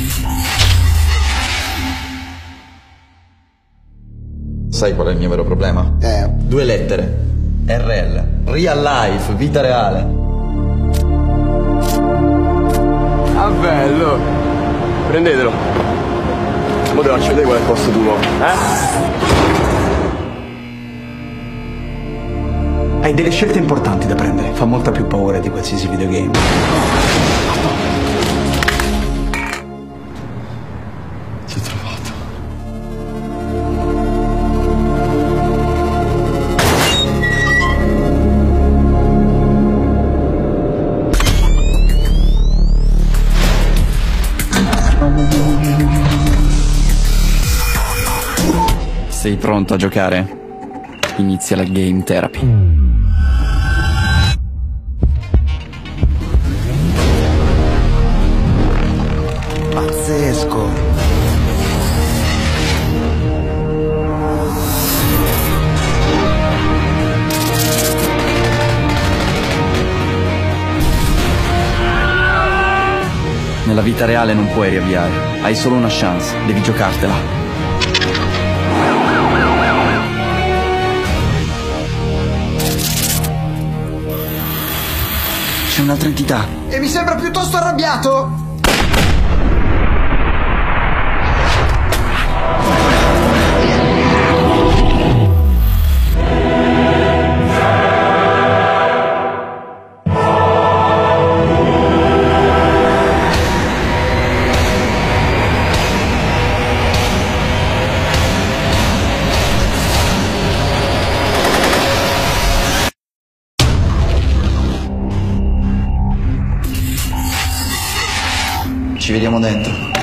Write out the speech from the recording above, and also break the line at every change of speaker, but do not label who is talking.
Sai qual è il mio vero problema? 2 lettere. RL. Real life, vita reale.
Ah, bello. Prendetelo. Ora devo faccio vedere qual è il posto tuo,
Hai delle scelte importanti da prendere. Fa molta più paura di qualsiasi videogame.
Ti ho trovato.
Sei pronto a giocare? Inizia la game therapy.
Pazzesco.
Nella vita reale non puoi riavviare. Hai solo una chance. Devi giocartela. C'è un'altra entità.
E mi sembra piuttosto arrabbiato.
Ci vediamo dentro.